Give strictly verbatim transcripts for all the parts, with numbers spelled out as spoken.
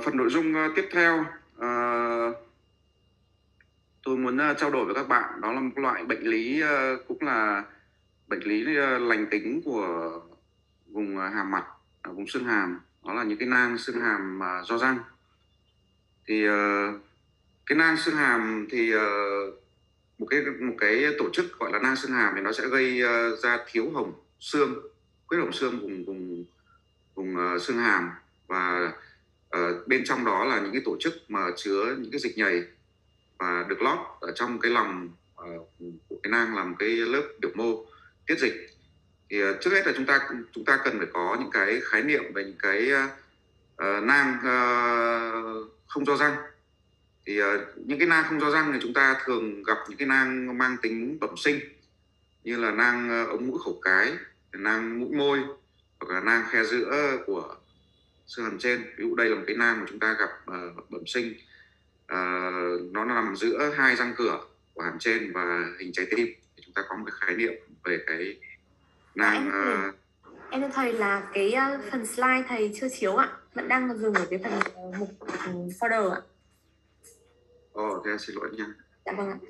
phần nội dung uh, tiếp theo uh, tôi muốn uh, trao đổi với các bạn, đó là một loại bệnh lý uh, cũng là bệnh lý uh, lành tính của vùng uh, hàm mặt, uh, vùng xương hàm, đó là những cái nang xương hàm uh, do răng. Thì uh, cái nang xương hàm thì uh, một cái một cái tổ chức gọi là nang xương hàm thì nó sẽ gây uh, ra thiếu hồng xương, khuyết hồng xương vùng vùng vùng uh, xương hàm, và uh, bên trong đó là những cái tổ chức mà chứa những cái dịch nhầy và được lót ở trong cái lòng uh, của cái nang, làm cái lớp biểu mô tiết dịch. Thì uh, trước hết là chúng ta chúng ta cần phải có những cái khái niệm về những cái uh, nang uh, không do răng. Thì uh, những cái nang không do răng thì chúng ta thường gặp những cái nang mang tính bẩm sinh, như là nang uh, ống mũi khẩu cái, nang mũi môi, hoặc là nang khe giữa của xương hàm trên. Ví dụ đây là một cái nang mà chúng ta gặp uh, bẩm sinh, uh, nó nằm giữa hai răng cửa của hàm trên và hình trái tim. Thì chúng ta có một cái khái niệm về cái nang. À, em, uh... em thưa thầy là cái uh, phần slide thầy chưa chiếu ạ, vẫn đang dừng ở cái phần uh, mục uh, folder ạ. Ồ, thế xin lỗi nha. Dạ vâng ạ.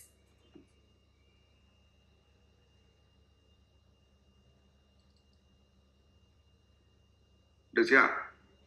Được chưa ạ?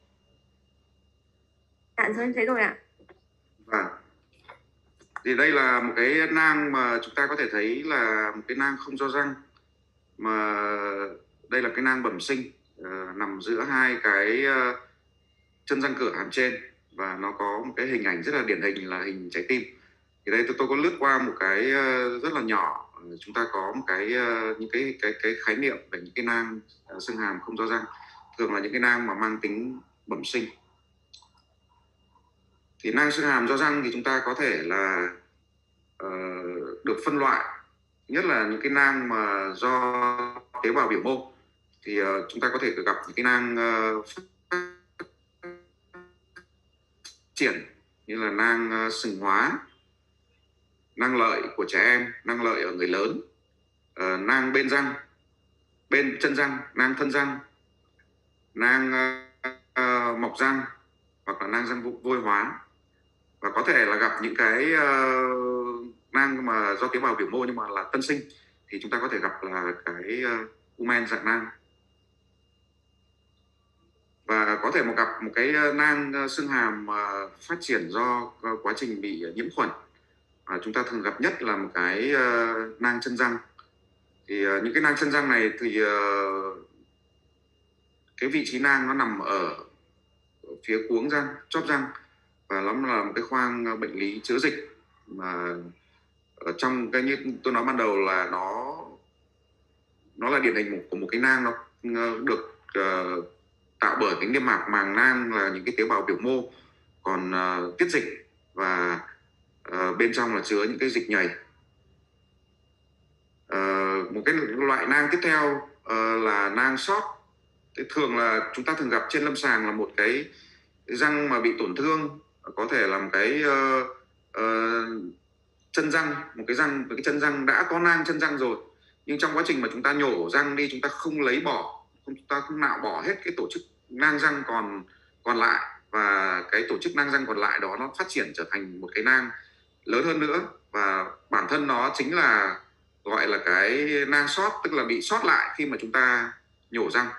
Dạ, rồi em thấy rồi ạ. Vâng. Thì đây là một cái nang mà chúng ta có thể thấy là một cái nang không do răng, mà đây là cái nang bẩm sinh, uh, nằm giữa hai cái uh, chân răng cửa hàm trên, và nó có một cái hình ảnh rất là điển hình là hình trái tim. Thì đây tôi, tôi có lướt qua một cái uh, rất là nhỏ. Chúng ta có một cái uh, những cái cái cái khái niệm về những cái nang uh, xương hàm không do răng, thường là những cái nang mà mang tính bẩm sinh. Thì nang xương hàm do răng thì chúng ta có thể là uh, được phân loại, nhất là những cái nang mà do tế bào biểu mô. Thì uh, chúng ta có thể gặp những cái nang uh, triển như là nang uh, sừng hóa, nang lợi của trẻ em, nang lợi ở người lớn, uh, nang bên răng, bên chân răng, nang thân răng, nang uh, uh, mọc răng, hoặc là nang răng vôi hóa. Và có thể là gặp những cái uh, nang mà do tế bào biểu mô nhưng mà là tân sinh, thì chúng ta có thể gặp là cái uh, umen dạng nang. Và có thể một gặp một cái nang xương hàm uh, phát triển do uh, quá trình bị nhiễm khuẩn. Uh, chúng ta thường gặp nhất là một cái uh, nang chân răng. Thì uh, những cái nang chân răng này thì uh, cái vị trí nang nó nằm ở, ở phía cuống răng, chóp răng, và nó là một cái khoang bệnh lý chứa dịch mà ở trong cái, như tôi nói ban đầu, là nó nó là điển hình một của một cái nang nó được uh, tạo bởi cái niêm mạc màng nang, là những cái tế bào biểu mô còn uh, tiết dịch, và uh, bên trong là chứa những cái dịch nhầy. Uh, một cái loại nang tiếp theo uh, là nang sót. Thế thường là chúng ta thường gặp trên lâm sàng là một cái răng mà bị tổn thương, có thể là một cái uh, uh, chân răng, một cái răng, một cái chân răng đã có nang chân răng rồi, nhưng trong quá trình mà chúng ta nhổ răng đi, chúng ta không lấy bỏ, chúng ta không nạo bỏ hết cái tổ chức nang răng còn còn lại, và cái tổ chức nang răng còn lại đó nó phát triển trở thành một cái nang lớn hơn nữa, và bản thân nó chính là gọi là cái nang sót, tức là bị sót lại khi mà chúng ta nhổ răng.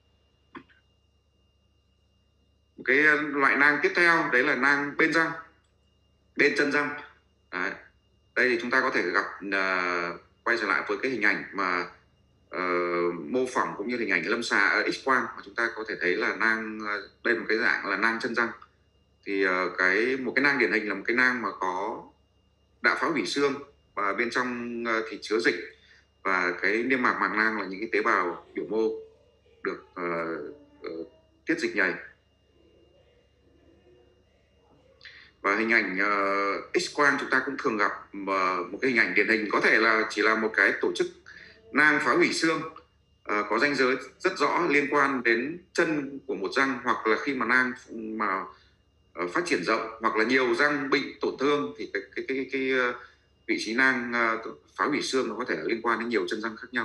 Một cái loại nang tiếp theo đấy là nang bên răng, bên chân răng. Đấy. Đây thì chúng ta có thể gặp uh, quay trở lại với cái hình ảnh mà uh, mô phỏng cũng như hình ảnh lâm sàng uh, X-quang, mà chúng ta có thể thấy là nang uh, đây là một cái dạng là nang chân răng. Thì uh, cái một cái nang điển hình là một cái nang mà có đã phá hủy xương, và bên trong uh, thì chứa dịch, và cái niêm mạc màng nang là những cái tế bào biểu mô được uh, uh, tiết dịch nhầy. Và hình ảnh uh, X-quang chúng ta cũng thường gặp uh, một cái hình ảnh điển hình, có thể là chỉ là một cái tổ chức nang phá hủy xương, uh, có ranh giới rất rõ liên quan đến chân của một răng, hoặc là khi mà nang mà uh, phát triển rộng, hoặc là nhiều răng bị tổn thương, thì cái cái cái, cái, cái uh, vị trí nang uh, phá hủy xương nó có thể liên quan đến nhiều chân răng khác nhau.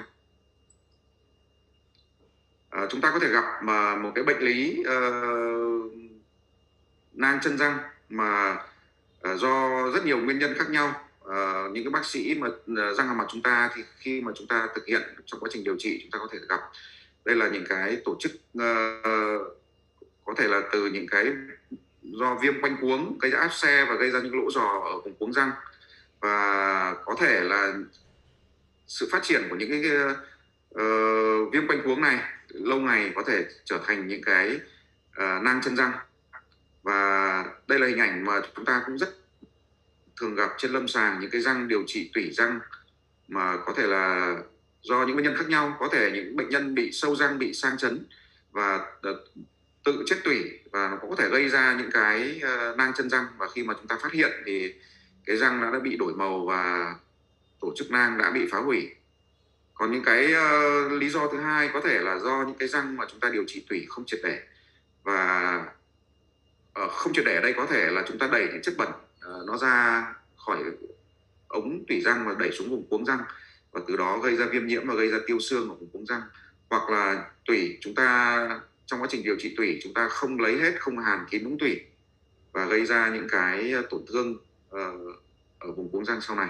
Uh, chúng ta có thể gặp uh, một cái bệnh lý uh, nang chân răng mà uh, do rất nhiều nguyên nhân khác nhau. Uh, những cái bác sĩ mà uh, răng hàm mặt chúng ta thì khi mà chúng ta thực hiện trong quá trình điều trị, chúng ta có thể gặp đây là những cái tổ chức uh, có thể là từ những cái do viêm quanh cuống gây ra áp xe và gây ra những lỗ giò ở vùng cuống răng, và có thể là sự phát triển của những cái uh, viêm quanh cuống này lâu ngày có thể trở thành những cái uh, nang chân răng. Và đây là hình ảnh mà chúng ta cũng rất thường gặp trên lâm sàng, những cái răng điều trị tủy răng mà có thể là do những nguyên nhân khác nhau. Có thể những bệnh nhân bị sâu răng, bị sang chấn và tự chết tủy, và nó cũng có thể gây ra những cái uh, nang chân răng, và khi mà chúng ta phát hiện thì cái răng đã, đã bị đổi màu và tổ chức nang đã bị phá hủy. Còn những cái uh, lý do thứ hai có thể là do những cái răng mà chúng ta điều trị tủy không triệt để, và uh, không triệt để ở đây có thể là chúng ta đẩy những chất bẩn uh, nó ra khỏi ống tủy răng và đẩy xuống vùng cuống răng, và từ đó gây ra viêm nhiễm và gây ra tiêu xương ở vùng cuống răng. Hoặc là tủy chúng ta trong quá trình điều trị tủy chúng ta không lấy hết, không hàn kín ống tủy và gây ra những cái tổn thương uh, ở vùng cuống răng sau này.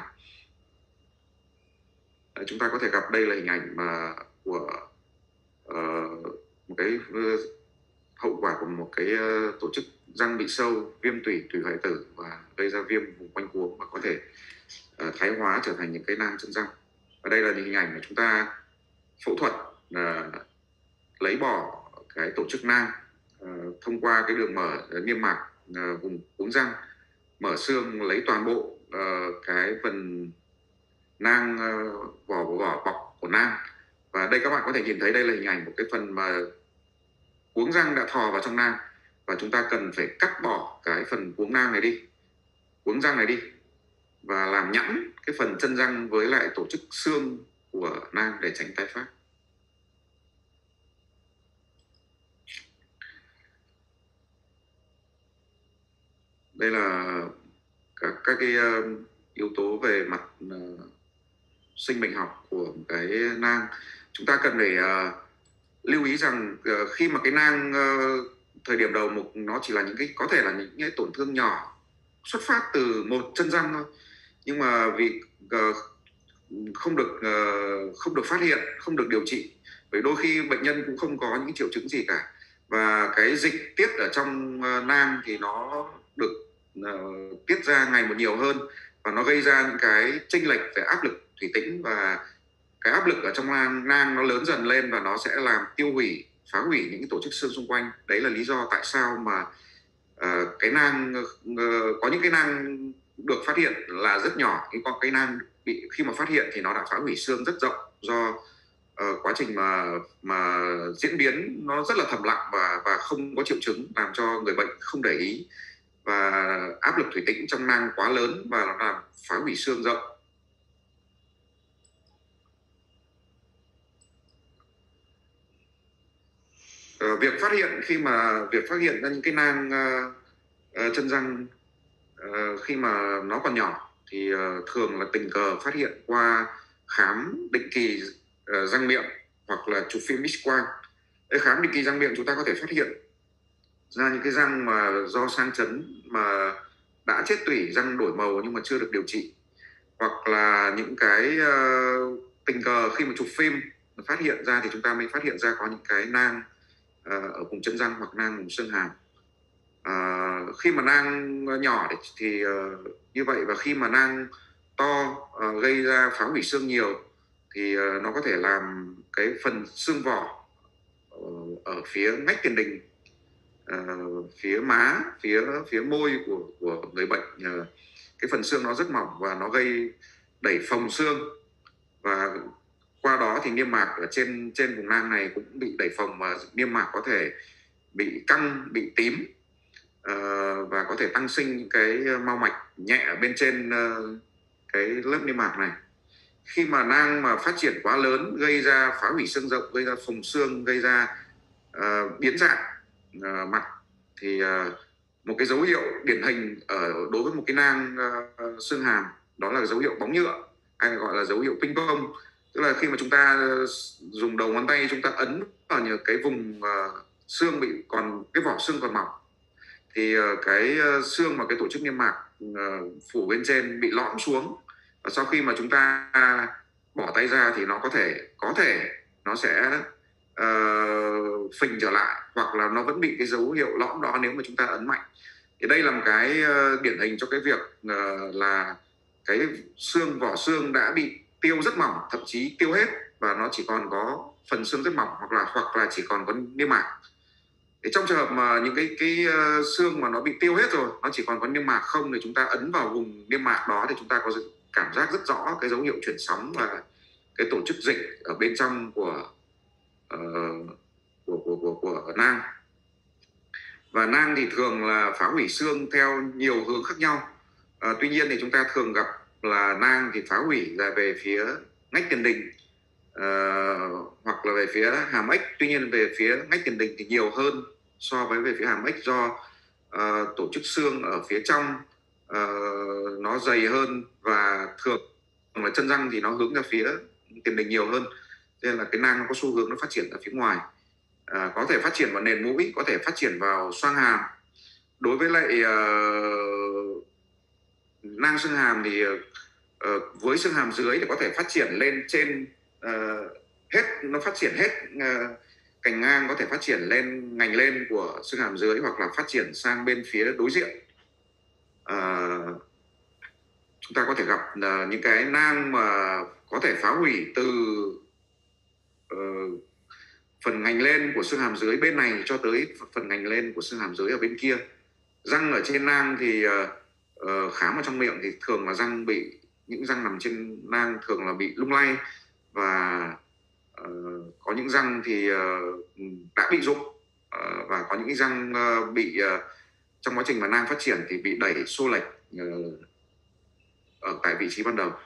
Đấy, chúng ta có thể gặp đây là hình ảnh mà của uh, một cái uh, hậu quả của một cái uh, tổ chức răng bị sâu, viêm tủy, tủy hoại tử và gây ra viêm vùng quanh cuống và có thể uh, thái hóa trở thành những cái nang chân răng. Và đây là những hình ảnh mà chúng ta phẫu thuật uh, lấy bỏ cái tổ chức nang uh, thông qua cái đường mở uh, niêm mạc uh, vùng cuống răng, mở xương lấy toàn bộ uh, cái phần nang, uh, vỏ vỏ bọc của nang. Và đây các bạn có thể nhìn thấy đây là hình ảnh một cái phần mà cuống răng đã thò vào trong nang, và chúng ta cần phải cắt bỏ cái phần cuống nang này đi, cuống răng này đi, và làm nhẵn cái phần chân răng với lại tổ chức xương của nang để tránh tái phát. Đây là các, các cái uh, yếu tố về mặt uh, sinh bệnh học của cái nang. Chúng ta cần phải uh, lưu ý rằng uh, khi mà cái nang uh, thời điểm đầu mục nó chỉ là những cái có thể là những cái tổn thương nhỏ xuất phát từ một chân răng thôi, nhưng mà vì uh, không được uh, không được phát hiện, không được điều trị, bởi đôi khi bệnh nhân cũng không có những triệu chứng gì cả, và cái dịch tiết ở trong uh, nang thì nó được uh, tiết ra ngày một nhiều hơn, và nó gây ra những cái chênh lệch về áp lực thủy tĩnh, và cái áp lực ở trong nang, nang nó lớn dần lên và nó sẽ làm tiêu hủy, phá hủy những cái tổ chức xương xung quanh. Đấy là lý do tại sao mà uh, cái nang uh, có những cái nang được phát hiện là rất nhỏ, nhưng có cái nang bị khi mà phát hiện thì nó đã phá hủy xương rất rộng, do uh, quá trình mà mà diễn biến nó rất là thầm lặng và và không có triệu chứng, làm cho người bệnh không để ý, và áp lực thủy tĩnh trong nang quá lớn và nó làm phá hủy xương rộng. Uh, việc phát hiện khi mà việc phát hiện ra những cái nang uh, uh, chân răng uh, khi mà nó còn nhỏ thì uh, thường là tình cờ phát hiện qua khám định kỳ uh, răng miệng hoặc là chụp phim X-quang. Để khám định kỳ răng miệng chúng ta có thể phát hiện ra những cái răng mà do sang chấn mà đã chết tủy, răng đổi màu nhưng mà chưa được điều trị, hoặc là những cái uh, tình cờ khi mà chụp phim phát hiện ra thì chúng ta mới phát hiện ra có những cái nang uh, ở vùng chân răng hoặc nang vùng xương hàm. Uh, khi mà nang nhỏ thì, thì uh, như vậy, và khi mà nang to uh, gây ra phá hủy xương nhiều thì uh, nó có thể làm cái phần xương vỏ uh, ở phía ngách tiền đình, uh, phía má, phía phía môi của của người bệnh, uh, cái phần xương nó rất mỏng và nó gây đẩy phồng xương, và qua đó thì niêm mạc ở trên trên vùng nang này cũng bị đẩy phồng và niêm mạc có thể bị căng, bị tím, uh, và có thể tăng sinh những cái mao mạch nhẹ ở bên trên uh, cái lớp niêm mạc này. Khi mà nang mà phát triển quá lớn gây ra phá hủy xương rộng, gây ra phồng xương, gây ra uh, biến dạng uh, mặt thì uh, một cái dấu hiệu điển hình ở đối với một cái nang uh, xương hàm đó là dấu hiệu bóng nhựa, hay gọi là dấu hiệu ping pong. Tức là khi mà chúng ta dùng đầu ngón tay chúng ta ấn vào những cái vùng uh, xương bị còn cái vỏ xương còn mỏng thì uh, cái uh, xương và cái tổ chức niêm mạc uh, phủ bên trên bị lõm xuống, và sau khi mà chúng ta bỏ tay ra thì nó có thể có thể nó sẽ uh, phình trở lại, hoặc là nó vẫn bị cái dấu hiệu lõm đó nếu mà chúng ta ấn mạnh. Thì đây là một cái uh, điển hình cho cái việc uh, là cái xương, vỏ xương đã bị tiêu rất mỏng, thậm chí tiêu hết, và nó chỉ còn có phần xương rất mỏng, hoặc là hoặc là chỉ còn có niêm mạc. Thì trong trường hợp mà những cái cái uh, xương mà nó bị tiêu hết rồi, nó chỉ còn có niêm mạc không, thì chúng ta ấn vào vùng niêm mạc đó thì chúng ta có cảm giác rất rõ cái dấu hiệu chuyển sóng và cái tổ chức dịch ở bên trong của uh, của, của của của nang. Và nang thì thường là phá hủy xương theo nhiều hướng khác nhau. Uh, tuy nhiên thì chúng ta thường gặp là nang thì phá hủy là về phía ngách tiền đình, uh, hoặc là về phía hàm ếch. Tuy nhiên về phía ngách tiền đình thì nhiều hơn so với về phía hàm ếch, do uh, tổ chức xương ở phía trong uh, nó dày hơn, và thường là chân răng thì nó hướng ra phía tiền đình nhiều hơn, nên là cái nang nó có xu hướng nó phát triển ở phía ngoài. Uh, có thể phát triển vào nền mũi, có thể phát triển vào xoang hàm. Đối với lại uh, nang xương hàm thì uh, với xương hàm dưới thì có thể phát triển lên trên uh, hết, nó phát triển hết uh, cành ngang, có thể phát triển lên ngành lên của xương hàm dưới, hoặc là phát triển sang bên phía đối diện. Uh, chúng ta có thể gặp uh, những cái nang mà có thể phá hủy từ uh, phần ngành lên của xương hàm dưới bên này cho tới phần ngành lên của xương hàm dưới ở bên kia. Răng ở trên nang thì uh, uh, khám ở trong miệng thì thường là răng bị, những răng nằm trên nang thường là bị lung lay, và uh, có những răng thì uh, đã bị rụng, uh, và có những răng uh, bị uh, trong quá trình mà nang phát triển thì bị đẩy xô lệch uh, ở tại vị trí ban đầu.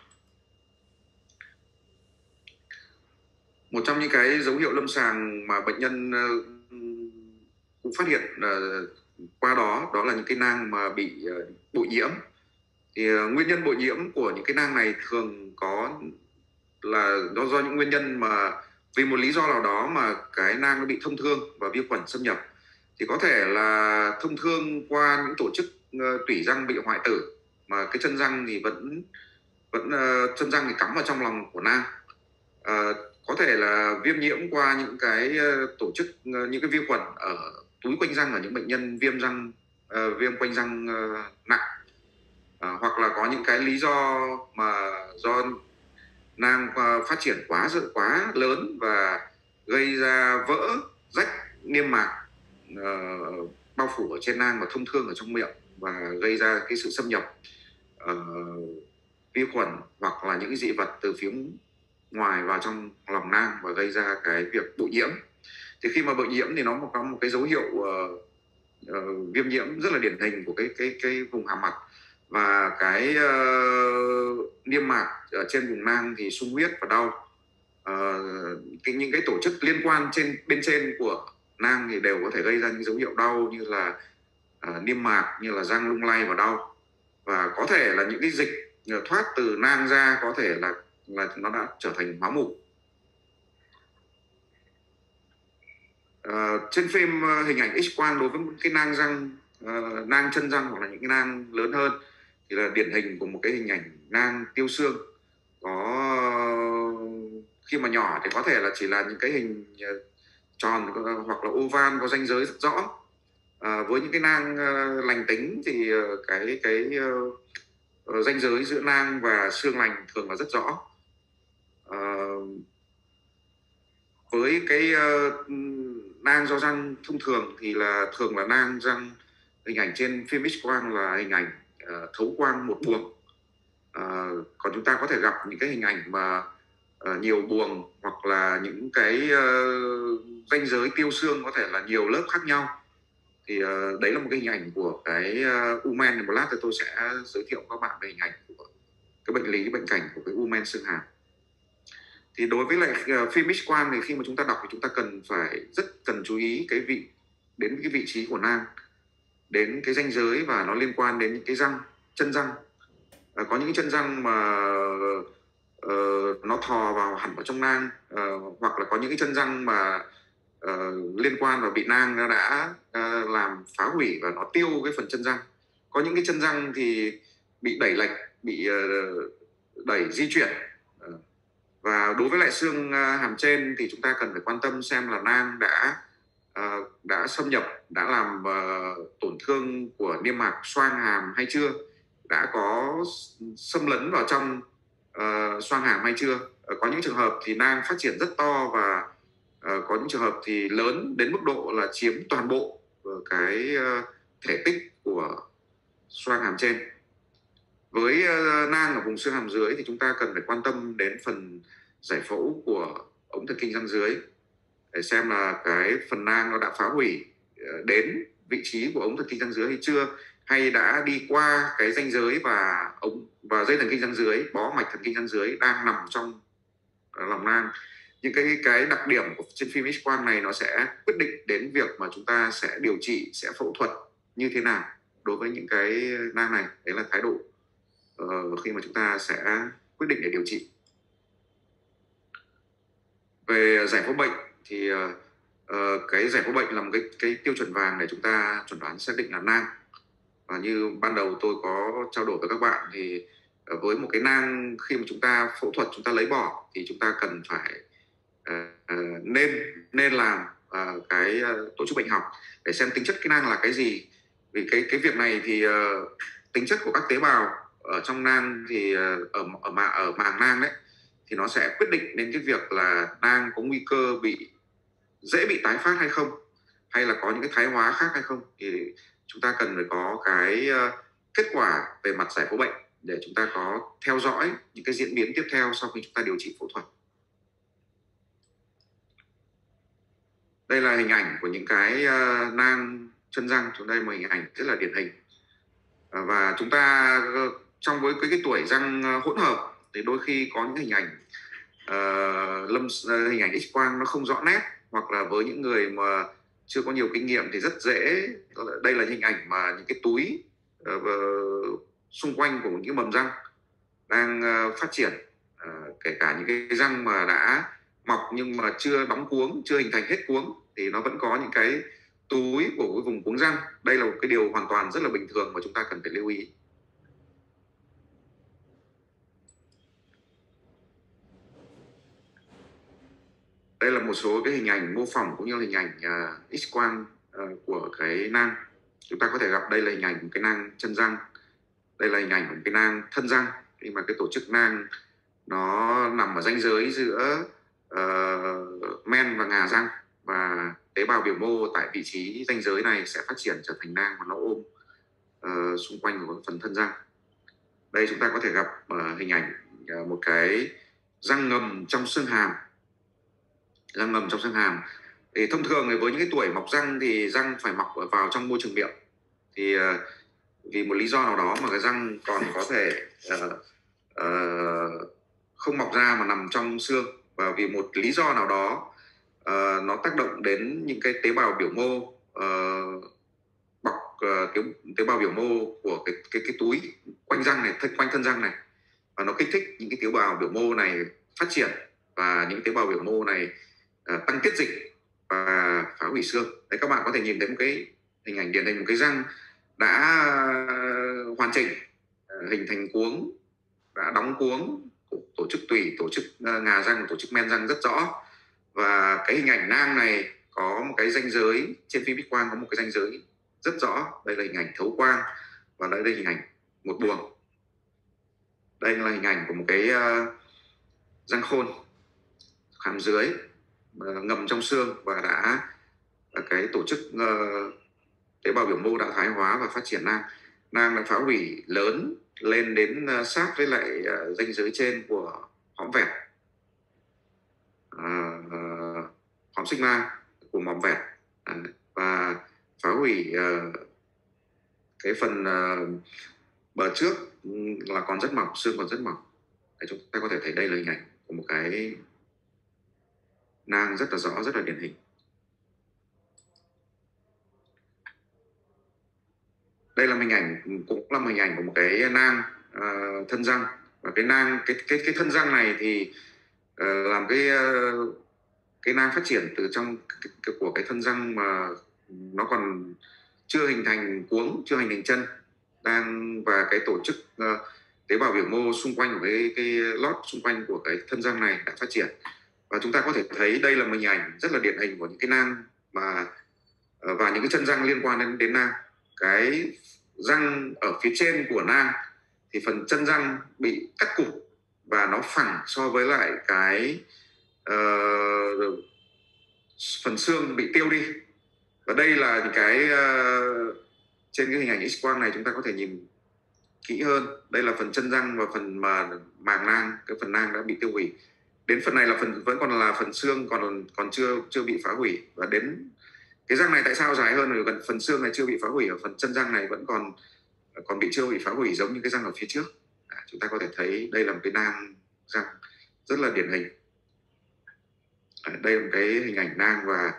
Một trong những cái dấu hiệu lâm sàng mà bệnh nhân uh, cũng phát hiện uh, qua đó, đó là những cái nang mà bị uh, bội nhiễm. Thì uh, nguyên nhân bội nhiễm của những cái nang này thường có là do do những nguyên nhân mà vì một lý do nào đó mà cái nang nó bị thông thương và vi khuẩn xâm nhập. Thì có thể là thông thương qua những tổ chức uh, tủy răng bị hoại tử, mà cái chân răng thì vẫn vẫn uh, chân răng thì cắm vào trong lòng của nang. Uh, có thể là viêm nhiễm qua những cái uh, tổ chức uh, những cái vi khuẩn ở túi quanh răng ở những bệnh nhân viêm răng uh, viêm quanh răng uh, nặng, uh, hoặc là có những cái lý do mà do nang uh, phát triển quá quá lớn và gây ra vỡ rách niêm mạc uh, bao phủ ở trên nang và thông thương ở trong miệng, và gây ra cái sự xâm nhập uh, vi khuẩn hoặc là những cái dị vật từ phía ngoài vào trong lòng nang và gây ra cái việc bội nhiễm. Thì khi mà bội nhiễm thì nó có một cái dấu hiệu uh, uh, viêm nhiễm rất là điển hình của cái cái cái vùng hàm mặt, và cái uh, niêm mạc ở trên vùng nang thì sung huyết và đau. Uh, cái, những cái tổ chức liên quan trên bên trên của nang thì đều có thể gây ra những dấu hiệu đau, như là uh, niêm mạc, như là răng lung lay và đau, và có thể là những cái dịch thoát từ nang ra có thể là là nó đã trở thành máu mủ. Uh, trên phim uh, hình ảnh X-quang đối với cái nang răng, uh, nang chân răng hoặc là những cái nang lớn hơn thì là điển hình của một cái hình ảnh nang tiêu xương. Có khi mà nhỏ thì có thể là chỉ là những cái hình uh, tròn uh, hoặc là oval có ranh giới rất rõ. Uh, với những cái nang uh, lành tính thì uh, cái cái uh, ranh giới giữa nang và xương lành thường là rất rõ. Uh, với cái uh, nang do răng thông thường thì là thường là nang răng, hình ảnh trên phim X-quang là hình ảnh uh, thấu quang một buồng. Uh, còn chúng ta có thể gặp những cái hình ảnh mà uh, nhiều buồng, hoặc là những cái uh, ranh giới tiêu xương có thể là nhiều lớp khác nhau. Thì uh, đấy là một cái hình ảnh của cái uh, u men. Một lát thì tôi sẽ giới thiệu các bạn về hình ảnh của cái bệnh lý, bệnh cảnh của cái u men xương hàm. Thì đối với lại uh, phim X-quang thì khi mà chúng ta đọc thì chúng ta cần phải rất cần chú ý cái vị đến cái vị trí của nang, đến cái ranh giới, và nó liên quan đến những cái răng, chân răng. Uh, có những chân răng mà uh, nó thò vào hẳn vào trong nang, uh, hoặc là có những cái chân răng mà uh, liên quan và bị nang nó đã uh, làm phá hủy và nó tiêu cái phần chân răng. Có những cái chân răng thì bị đẩy lệch, bị uh, đẩy di chuyển. Uh, và đối với lại xương uh, hàm trên thì chúng ta cần phải quan tâm xem là nang đã uh, đã xâm nhập, đã làm uh, tổn thương của niêm mạc xoang hàm hay chưa, đã có xâm lấn vào trong uh, xoang hàm hay chưa. Uh, có những trường hợp thì nang phát triển rất to và uh, có những trường hợp thì lớn đến mức độ là chiếm toàn bộ cái uh, thể tích của xoang hàm trên. Với uh, nang ở vùng xương hàm dưới thì chúng ta cần phải quan tâm đến phần giải phẫu của ống thần kinh răng dưới để xem là cái phần nang nó đã phá hủy uh, đến vị trí của ống thần kinh răng dưới hay chưa, hay đã đi qua cái ranh giới và ống và dây thần kinh răng dưới, bó mạch thần kinh răng dưới đang nằm trong uh, lòng nang. Những cái cái đặc điểm của trên phim X-quang này nó sẽ quyết định đến việc mà chúng ta sẽ điều trị, sẽ phẫu thuật như thế nào đối với những cái nang này. Đấy là thái độ uh, khi mà chúng ta sẽ quyết định để điều trị. Về giải phẫu bệnh thì uh, uh, cái giải phẫu bệnh là một cái cái tiêu chuẩn vàng để chúng ta chuẩn đoán xác định là nang. Và như ban đầu tôi có trao đổi với các bạn thì uh, với một cái nang, khi mà chúng ta phẫu thuật, chúng ta lấy bỏ thì chúng ta cần phải uh, uh, nên nên làm uh, cái uh, tổ chức bệnh học để xem tính chất cái nang là cái gì. Vì cái cái việc này thì uh, tính chất của các tế bào ở trong nang thì uh, ở ở mà ở màng nang đấy thì nó sẽ quyết định đến cái việc là nang có nguy cơ bị dễ bị tái phát hay không, hay là có những cái thái hóa khác hay không. Thì chúng ta cần phải có cái uh, kết quả về mặt giải phẫu bệnh để chúng ta có theo dõi những cái diễn biến tiếp theo sau khi chúng ta điều trị phẫu thuật. Đây là hình ảnh của những cái uh, nang chân răng. Chúng đây một hình ảnh rất là điển hình. Uh, và chúng ta uh, trong với cái, cái tuổi răng uh, hỗn hợp thì đôi khi có những hình ảnh uh, lâm uh, hình ảnh X-quang nó không rõ nét, hoặc là với những người mà chưa có nhiều kinh nghiệm thì rất dễ. Đây là hình ảnh mà những cái túi uh, xung quanh của những mầm răng đang uh, phát triển, uh, kể cả những cái răng mà đã mọc nhưng mà chưa đóng cuống, chưa hình thành hết cuống thì nó vẫn có những cái túi của cái vùng cuống răng. Đây là một cái điều hoàn toàn rất là bình thường mà chúng ta cần phải lưu ý. Đây là một số cái hình ảnh mô phỏng cũng như là hình ảnh uh, X-quang uh, của cái nang. Chúng ta có thể gặp đây là hình ảnh một cái nang chân răng, đây là hình ảnh của một cái nang thân răng. Khi mà cái tổ chức nang nó nằm ở ranh giới giữa uh, men và ngà răng, và tế bào biểu mô tại vị trí ranh giới này sẽ phát triển trở thành nang và nó ôm uh, xung quanh của phần thân răng. Đây chúng ta có thể gặp uh, hình ảnh uh, một cái răng ngầm trong xương hàm. Răng ngầm trong xương hàm thì thông thường thì với những cái tuổi mọc răng thì răng phải mọc vào trong môi trường miệng. Thì uh, vì một lý do nào đó mà cái răng còn có thể uh, uh, không mọc ra mà nằm trong xương, và vì một lý do nào đó uh, nó tác động đến những cái tế bào biểu mô uh, bọc uh, tế, tế bào biểu mô của cái cái cái túi quanh răng này, quanh thân răng này, và nó kích thích những cái tế bào biểu mô này phát triển, và những tế bào biểu mô này uh, tăng tiết dịch và phá hủy xương. Đấy, các bạn có thể nhìn thấy một cái hình ảnh điển hình một cái răng đã hoàn chỉnh, hình thành cuống, đã đóng cuống, tổ chức tủy, tổ chức ngà răng, tổ chức men răng rất rõ. Và cái hình ảnh nang này có một cái ranh giới, trên phim X-quang có một cái ranh giới rất rõ. Đây là hình ảnh thấu quang, và đây là hình ảnh một buồng. Đây là hình ảnh của một cái uh, răng khôn hàm dưới uh, ngầm trong xương, và đã uh, cái tổ chức uh, tế bào biểu mô đã thoái hóa và phát triển nang. Nang đã phá hủy lớn lên đến uh, sát với lại uh, ranh giới trên của hõm vẹt, uh, uh, hõm sigma của mỏm vẹt, uh, và phá hủy uh, cái phần uh, bờ trước là còn rất mỏng, xương còn rất mỏng. Đấy, chúng ta có thể thấy đây là hình ảnh của một cái nang rất là rõ, rất là điển hình. Đây là hình ảnh, cũng là một hình ảnh của một cái nang uh, thân răng. Và cái nang cái cái cái thân răng này thì uh, làm cái uh, cái nang phát triển từ trong cái, cái, của cái thân răng mà nó còn chưa hình thành cuống, chưa hình thành chân, đang và cái tổ chức uh, tế bào biểu mô xung quanh của cái cái lót xung quanh của cái thân răng này đã phát triển. Và chúng ta có thể thấy đây là một hình ảnh rất là điển hình của những cái nang mà uh, và những cái chân răng liên quan đến đến nang. Cái răng ở phía trên của nang thì phần chân răng bị cắt cụt và nó phẳng so với lại cái uh, phần xương bị tiêu đi. Và đây là những cái uh, trên cái hình ảnh X-quang này chúng ta có thể nhìn kỹ hơn. Đây là phần chân răng và phần mà màng nang, cái phần nang đã bị tiêu hủy. Đến phần này là phần vẫn còn là phần xương còn còn chưa chưa bị phá hủy. Và đến cái răng này tại sao dài hơn, vì phần xương này chưa bị phá hủy, ở phần chân răng này vẫn còn còn bị chưa bị phá hủy giống như cái răng ở phía trước. À, chúng ta có thể thấy đây là một cái nang răng rất là điển hình. À, đây là một cái hình ảnh nang và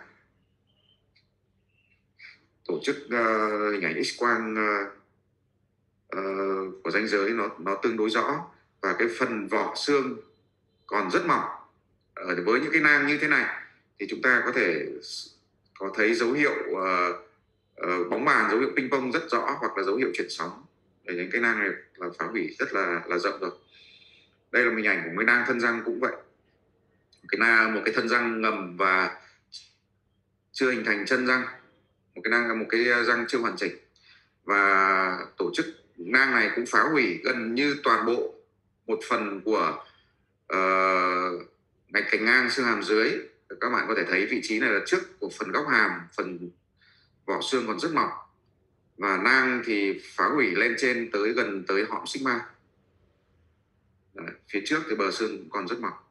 tổ chức uh, hình ảnh X-quang uh, uh, của ranh giới nó nó tương đối rõ, và cái phần vỏ xương còn rất mỏng. Uh, với những cái nang như thế này thì chúng ta có thể có thấy dấu hiệu uh, uh, bóng bàn, dấu hiệu ping pong rất rõ, hoặc là dấu hiệu chuyển sóng. Để những cái nang này là phá hủy rất là là rộng rồi. Đây là hình ảnh của cái nang thân răng cũng vậy, cái nang một cái thân răng ngầm và chưa hình thành chân răng, một cái nang một cái răng chưa hoàn chỉnh, và tổ chức nang này cũng phá hủy gần như toàn bộ một phần của uh, ngạch cành ngang xương hàm dưới. Các bạn có thể thấy vị trí này là trước của phần góc hàm, phần vỏ xương còn rất mỏng, và nang thì phá hủy lên trên tới gần tới hõm sigma. Đấy, phía trước thì bờ xương còn rất mỏng.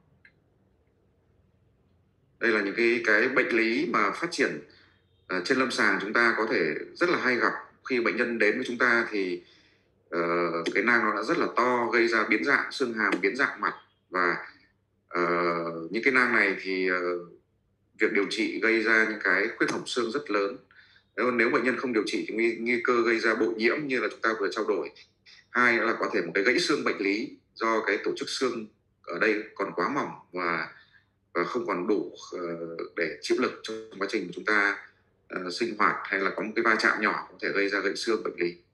Đây là những cái cái bệnh lý mà phát triển uh, trên lâm sàng chúng ta có thể rất là hay gặp. Khi bệnh nhân đến với chúng ta thì uh, cái nang nó đã rất là to, gây ra biến dạng xương hàm, biến dạng mặt, và uh, những cái nang này thì uh, việc điều trị gây ra những cái khuyết hổng xương rất lớn. Nếu, nếu bệnh nhân không điều trị thì nguy, nguy cơ gây ra bội nhiễm như là chúng ta vừa trao đổi. Hai nữa là có thể một cái gãy xương bệnh lý do cái tổ chức xương ở đây còn quá mỏng và và không còn đủ uh, để chịu lực trong quá trình chúng ta uh, sinh hoạt, hay là có một cái va chạm nhỏ có thể gây ra gãy xương bệnh lý.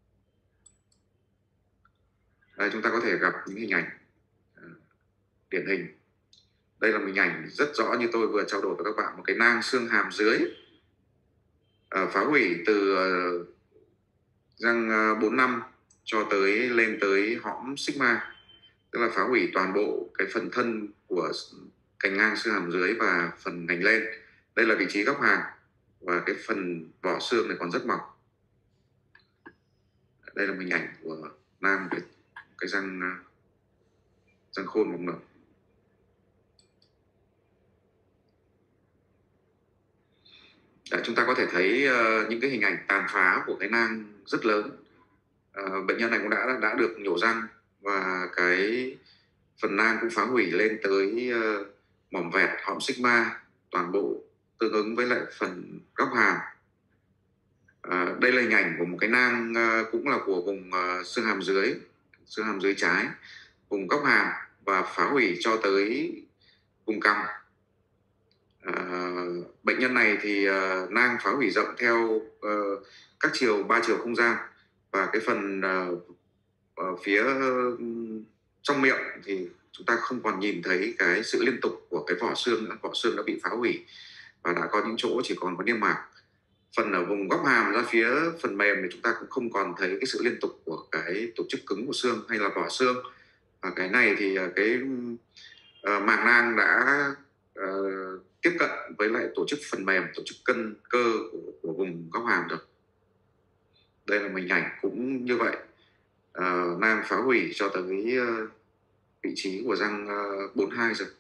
Đây, chúng ta có thể gặp những hình ảnh uh, điển hình. Đây là hình ảnh rất rõ như tôi vừa trao đổi với các bạn, một cái nang xương hàm dưới uh, phá hủy từ uh, răng uh, bốn năm cho tới lên tới hõm sigma, tức là phá hủy toàn bộ cái phần thân của cành ngang xương hàm dưới và phần ngành lên. Đây là vị trí góc hàm, và cái phần vỏ xương này còn rất mỏng. Đây là hình ảnh của nang cái, cái răng răng khôn mỏng mỏng. Đấy, chúng ta có thể thấy uh, những cái hình ảnh tàn phá của cái nang rất lớn. Uh, bệnh nhân này cũng đã đã được nhổ răng, và cái phần nang cũng phá hủy lên tới uh, mỏm vẹt, hõm sigma, toàn bộ tương ứng với lại phần góc hàm. À, đây là hình ảnh của một cái nang uh, cũng là của vùng uh, xương hàm dưới, xương hàm dưới trái, vùng góc hàm, và phá hủy cho tới vùng cằm. À, bệnh nhân này thì uh, nang phá hủy rộng theo uh, các chiều ba chiều không gian, và cái phần uh, uh, phía uh, trong miệng thì chúng ta không còn nhìn thấy cái sự liên tục của cái vỏ xương nữa. Vỏ xương đã bị phá hủy và đã có những chỗ chỉ còn có niêm mạc. Phần ở vùng góc hàm ra phía phần mềm thì chúng ta cũng không còn thấy cái sự liên tục của cái tổ chức cứng của xương hay là vỏ xương. Và cái này thì cái uh, màng nang đã uh, tiếp cận với lại tổ chức phần mềm, tổ chức cân cơ của, của vùng góc hàm rồi. Đây là hình ảnh cũng như vậy, uh, nang phá hủy cho tới uh, vị trí của răng uh, bốn hai rồi.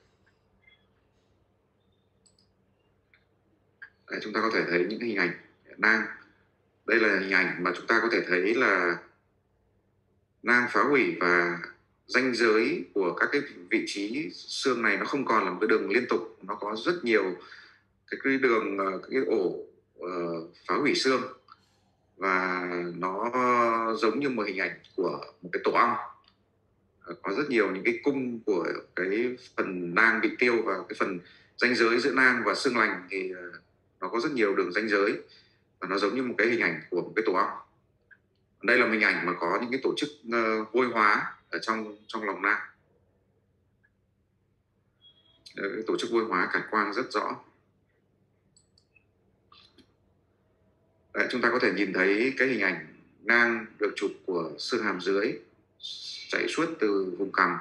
Đấy, chúng ta có thể thấy những hình ảnh nang. Đây là hình ảnh mà chúng ta có thể thấy là nang phá hủy, và ranh giới của các cái vị trí xương này nó không còn là một cái đường liên tục, nó có rất nhiều cái, cái đường cái ổ uh, phá hủy xương, và nó giống như một hình ảnh của một cái tổ ong. Uh, có rất nhiều những cái cung của cái phần nang bị tiêu, và cái phần ranh giới giữa nang và xương lành thì uh, nó có rất nhiều đường ranh giới. và nó giống như một cái hình ảnh của một cái tổ ong. Đây là hình ảnh mà có những cái tổ chức uh, vôi hóa ở trong trong lòng nang. Đấy, tổ chức vôi hóa cản quang rất rõ. Đấy, chúng ta có thể nhìn thấy cái hình ảnh nang được chụp của xương hàm dưới chạy suốt từ vùng cằm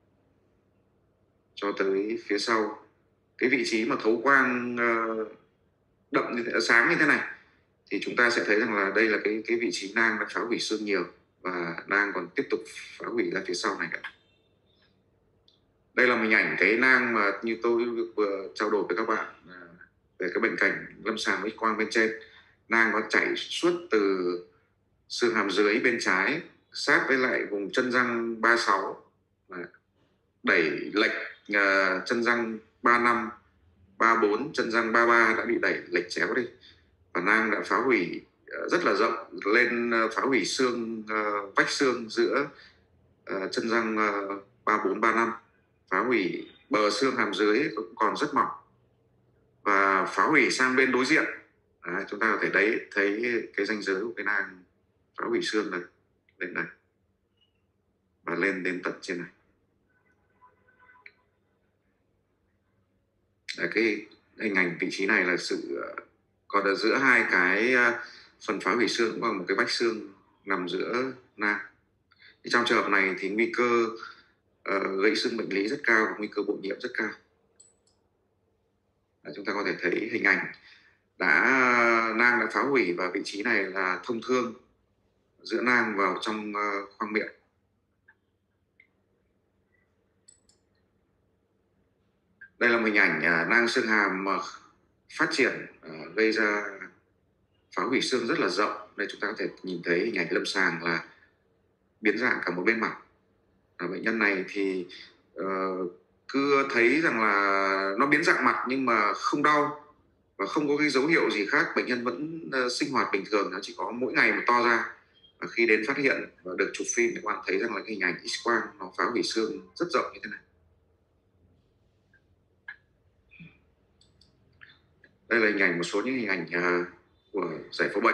cho tới phía sau. Cái vị trí mà thấu quang uh, đậm như thế, sáng như thế này thì chúng ta sẽ thấy rằng là đây là cái cái vị trí nang đã phá hủy xương nhiều và nang còn tiếp tục phá hủy ra phía sau này nữa. Đây là hình ảnh cái nang mà như tôi vừa trao đổi với các bạn về cái bệnh cảnh lâm sàng X quang bên trên. Nang có chảy suốt từ xương hàm dưới bên trái sát với lại vùng chân răng ba mươi sáu, đẩy lệch uh, chân răng ba mươi lăm, ba mươi bốn, chân răng ba mươi ba đã bị đẩy lệch chéo đi. Và nang đã phá hủy uh, rất là rộng lên, uh, phá hủy xương, uh, vách xương giữa uh, chân răng uh, ba mươi bốn, ba mươi lăm, phá hủy bờ xương hàm dưới cũng còn rất mỏng và phá hủy sang bên đối diện. Đấy, chúng ta có thể đấy thấy cái ranh giới của cái nang phá hủy xương này lên này và lên đến tận trên này. Đấy, cái hình ảnh vị trí này là sự còn ở giữa hai cái phần phá hủy xương cũng là một cái vách xương nằm giữa nang. Thì trong trường hợp này thì nguy cơ uh, gãy xương bệnh lý rất cao và nguy cơ bội nhiễm rất cao. Đấy, chúng ta có thể thấy hình ảnh đã nang đã phá hủy và vị trí này là thông thương giữa nang vào trong uh, khoang miệng. Đây là hình ảnh uh, nang xương hàm uh, phát triển uh, gây ra phá hủy xương rất là rộng. Đây chúng ta có thể nhìn thấy hình ảnh lâm sàng là biến dạng cả một bên mặt. À, bệnh nhân này thì uh, cứ thấy rằng là nó biến dạng mặt nhưng mà không đau và không có cái dấu hiệu gì khác. Bệnh nhân vẫn uh, sinh hoạt bình thường, nó chỉ có mỗi ngày một to ra. Và khi đến phát hiện và được chụp phim thì các bạn thấy rằng là cái hình ảnh X quang nó phá hủy xương rất rộng như thế này. Đây là hình ảnh một số những hình ảnh uh, của giải phẫu bệnh.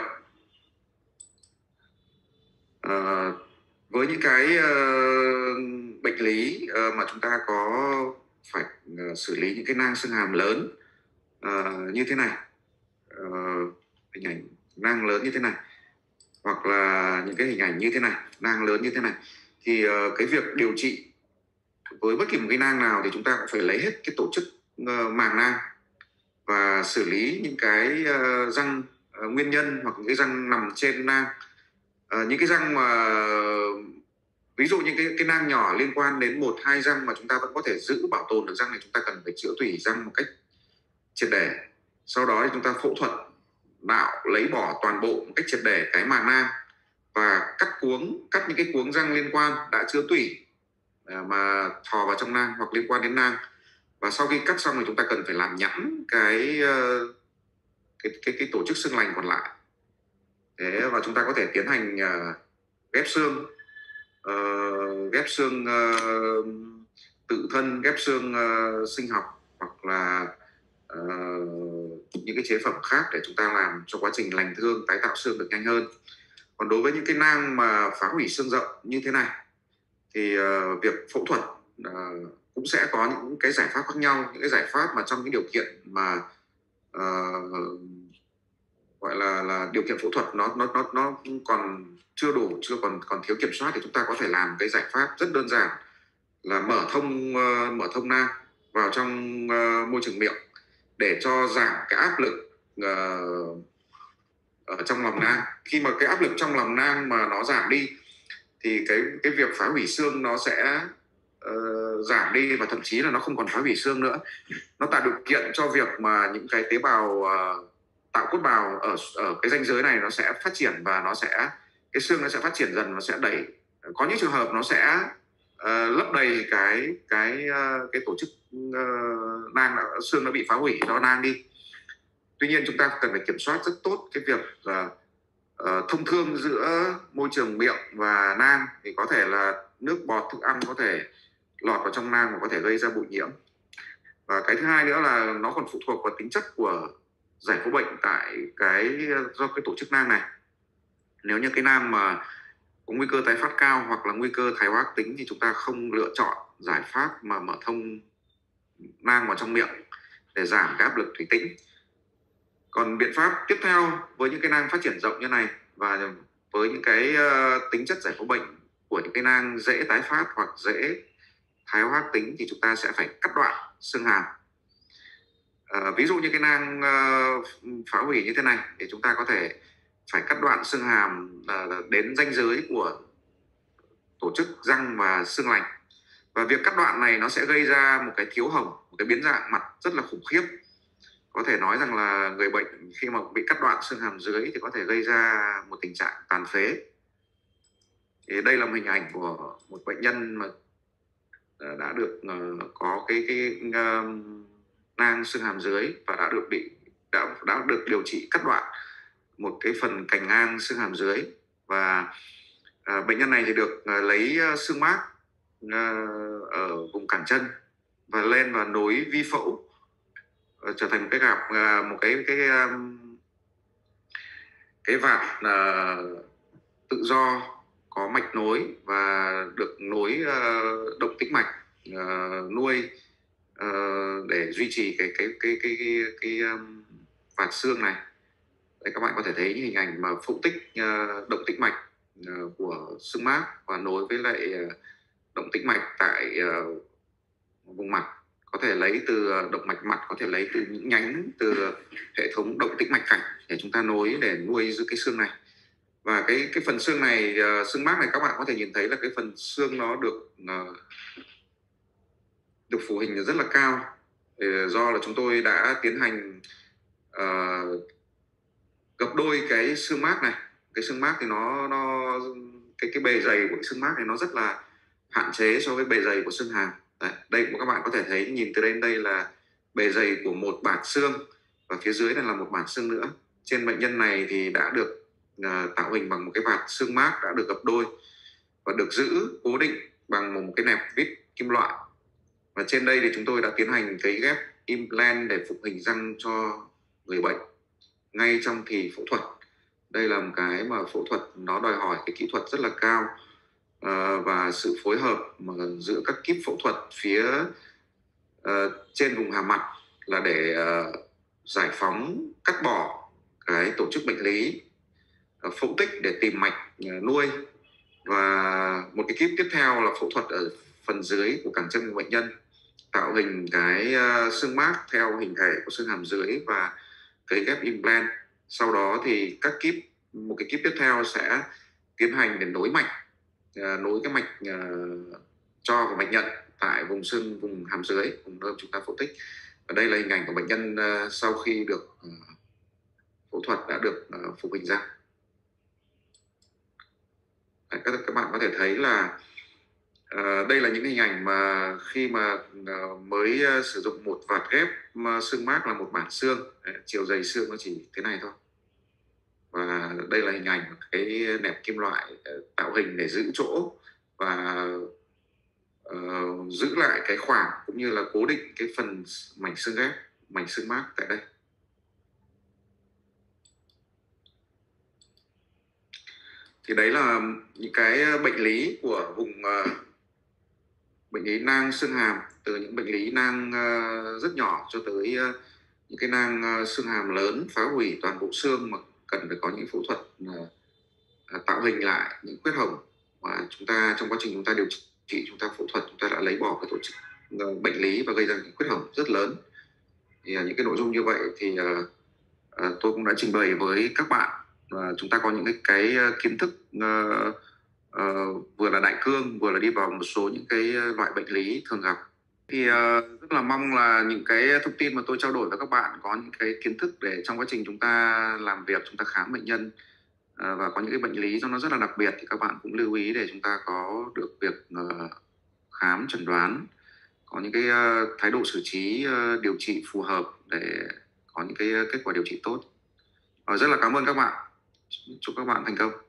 Uh, với những cái uh, bệnh lý uh, mà chúng ta có phải uh, xử lý những cái nang xương hàm lớn uh, như thế này, uh, hình ảnh nang lớn như thế này, hoặc là những cái hình ảnh như thế này, nang lớn như thế này, thì uh, cái việc điều trị với bất kỳ một cái nang nào thì chúng ta cũng phải lấy hết cái tổ chức uh, màng nang và xử lý những cái uh, răng uh, nguyên nhân hoặc những cái răng nằm trên nang. Uh, những cái răng mà ví dụ những cái, cái nang nhỏ liên quan đến một hai răng mà chúng ta vẫn có thể giữ bảo tồn được răng này, chúng ta cần phải chữa tủy răng một cách triệt để. Sau đó thì chúng ta phẫu thuật nạo lấy bỏ toàn bộ một cách triệt để cái màng nang và cắt cuống, cắt những cái cuống răng liên quan đã chứa tủy mà thò vào trong nang hoặc liên quan đến nang. Và sau khi cắt xong thì chúng ta cần phải làm nhẵn cái cái cái, cái tổ chức xương lành còn lại. Thế và chúng ta có thể tiến hành uh, ghép xương, uh, ghép xương uh, tự thân, ghép xương uh, sinh học hoặc là uh, những cái chế phẩm khác để chúng ta làm cho quá trình lành thương, tái tạo xương được nhanh hơn. Còn đối với những cái nang mà phá hủy xương rộng như thế này thì uh, việc phẫu thuật uh, cũng sẽ có những cái giải pháp khác nhau, những cái giải pháp mà trong cái điều kiện mà uh, gọi là là điều kiện phẫu thuật nó nó nó nó còn chưa đủ, chưa còn còn thiếu kiểm soát thì chúng ta có thể làm cái giải pháp rất đơn giản là mở thông uh, mở thông nang vào trong uh, môi trường miệng để cho giảm cái áp lực uh, ở trong lòng nang. Khi mà cái áp lực trong lòng nang mà nó giảm đi thì cái cái việc phá hủy xương nó sẽ uh, giảm đi và thậm chí là nó không còn phá hủy xương nữa. Nó tạo điều kiện cho việc mà những cái tế bào uh, tạo cốt bào ở ở cái ranh giới này nó sẽ phát triển và nó sẽ cái xương nó sẽ phát triển dần, nó sẽ đẩy. Có những trường hợp nó sẽ uh, lấp đầy cái cái uh, cái tổ chức uh, nang xương nó bị phá hủy đó nang đi. Tuy nhiên chúng ta cần phải kiểm soát rất tốt cái việc uh, uh, thông thương giữa môi trường miệng và nang, thì có thể là nước bọt thức ăn có thể lọt vào trong nang và có thể gây ra bụi nhiễm. Và cái thứ hai nữa là nó còn phụ thuộc vào tính chất của giải phẫu bệnh tại cái do cái tổ chức nang này. Nếu như cái nang mà có nguy cơ tái phát cao hoặc là nguy cơ thoái hóa ác tính thì chúng ta không lựa chọn giải pháp mà mở thông nang vào trong miệng để giảm cái áp lực thủy tĩnh. Còn biện pháp tiếp theo với những cái nang phát triển rộng như này và với những cái uh, tính chất giải phẫu bệnh của những cái nang dễ tái phát hoặc dễ thoái hóa ác tính thì chúng ta sẽ phải cắt đoạn xương hàm. Uh, ví dụ như cái nang uh, phá hủy như thế này thì chúng ta có thể phải cắt đoạn xương hàm uh, đến ranh giới của tổ chức răng và xương lành. Và việc cắt đoạn này nó sẽ gây ra một cái thiếu hồng, một cái biến dạng mặt rất là khủng khiếp. Có thể nói rằng là người bệnh khi mà bị cắt đoạn xương hàm dưới thì có thể gây ra một tình trạng tàn phế. Thì đây là một hình ảnh của một bệnh nhân mà đã được có cái cái nang xương hàm dưới và đã được bị đã đã được điều trị cắt đoạn một cái phần cành ngang xương hàm dưới. Và à, bệnh nhân này thì được à, lấy xương mác à, ở vùng cẳng chân và lên và nối vi phẫu à, trở thành một cái gạp à, một cái cái cái, cái vạt à, tự do có mạch nối và được nối à, động tĩnh mạch à, nuôi à, để duy trì cái cái cái cái cái, cái, cái um, vạt xương này. Đây, các bạn có thể thấy những hình ảnh mà phẫu tích uh, động tĩnh mạch uh, của xương mác và nối với lại uh, động tĩnh mạch tại uh, vùng mặt. Có thể lấy từ uh, động mạch mặt, có thể lấy từ những nhánh từ hệ thống động tĩnh mạch cảnh để chúng ta nối để nuôi giữ cái xương này. Và cái cái phần xương này, uh, xương mác này các bạn có thể nhìn thấy là cái phần xương nó được uh, được phủ hình rất là cao. Thì do là chúng tôi đã tiến hành uh, gập đôi cái xương mác này. Cái xương mác thì nó nó cái cái bề dày của cái xương mác này nó rất là hạn chế so với bề dày của xương hàm. Đấy, đây các bạn có thể thấy, nhìn từ đây đây là bề dày của một bản xương và phía dưới này là một bản xương nữa. Trên bệnh nhân này thì đã được uh, tạo hình bằng một cái vạt xương mác đã được gập đôi và được giữ cố định bằng một cái nẹp vít kim loại. Và trên đây thì chúng tôi đã tiến hành cấy ghép implant để phục hình răng cho người bệnh ngay trong kỳ phẫu thuật. Đây là một cái mà phẫu thuật nó đòi hỏi cái kỹ thuật rất là cao uh, và sự phối hợp mà giữa các kíp phẫu thuật phía uh, trên vùng hàm mặt là để uh, giải phóng, cắt bỏ cái tổ chức bệnh lý, uh, phẫu tích để tìm mạch uh, nuôi. Và một cái kíp tiếp theo là phẫu thuật ở phần dưới của cẳng chân của bệnh nhân, tạo hình cái uh, xương mác theo hình thể của xương hàm dưới và cấy ghép implant. Sau đó thì các kíp, một cái kíp tiếp theo sẽ tiến hành để nối mạch, uh, nối cái mạch uh, cho và mạch nhận tại vùng xương, vùng hàm dưới, vùng nơi chúng ta phẫu tích. Và đây là hình ảnh của bệnh nhân uh, sau khi được uh, phẫu thuật đã được uh, phục hình răng. Các, các bạn có thể thấy là uh, đây là những hình ảnh mà khi mà uh, mới uh, sử dụng một vạt ghép uh, xương mác là một bản xương. Đấy, chiều dày xương nó chỉ thế này thôi. Và đây là hình ảnh cái nẹp kim loại uh, tạo hình để giữ chỗ và uh, giữ lại cái khoảng cũng như là cố định cái phần mảnh xương ghép, mảnh xương mác tại đây. Thì đấy là những cái bệnh lý của vùng uh, bệnh lý nang xương hàm, từ những bệnh lý nang uh, rất nhỏ cho tới uh, những cái nang uh, xương hàm lớn phá hủy toàn bộ xương mà cần phải có những phẫu thuật uh, uh, tạo hình lại những khuyết hổng. Và chúng ta trong quá trình chúng ta điều trị, chúng ta phẫu thuật, chúng ta đã lấy bỏ cái tổ chức uh, bệnh lý và gây ra những khuyết hổng rất lớn. Thì uh, những cái nội dung như vậy thì uh, uh, tôi cũng đã trình bày với các bạn. Và chúng ta có những cái, cái kiến thức uh, uh, vừa là đại cương, vừa là đi vào một số những cái loại bệnh lý thường gặp. Thì uh, rất là mong là những cái thông tin mà tôi trao đổi với các bạn có những cái kiến thức để trong quá trình chúng ta làm việc, chúng ta khám bệnh nhân uh, và có những cái bệnh lý cho nó rất là đặc biệt thì các bạn cũng lưu ý để chúng ta có được việc uh, khám chẩn đoán, có những cái uh, thái độ xử trí uh, điều trị phù hợp để có những cái kết quả điều trị tốt. Uh, rất là cảm ơn các bạn. Chúc các bạn thành công.